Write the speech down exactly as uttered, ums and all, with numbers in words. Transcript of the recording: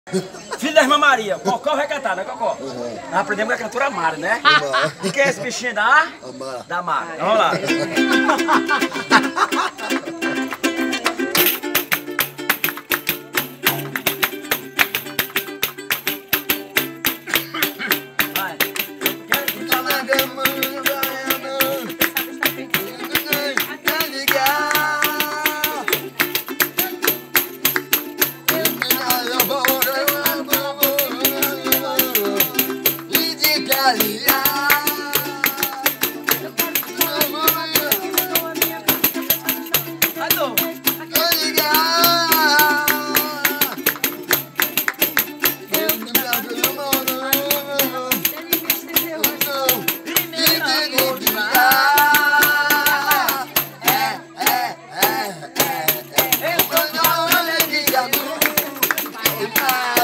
Filho da irmã Maria, Cocó recatado, né, Cocó? Uhum. Nós aprendemos com a cantora Mari, né? E quem é esse bichinho da? Amar. Da Mari. Vamos lá. Ali.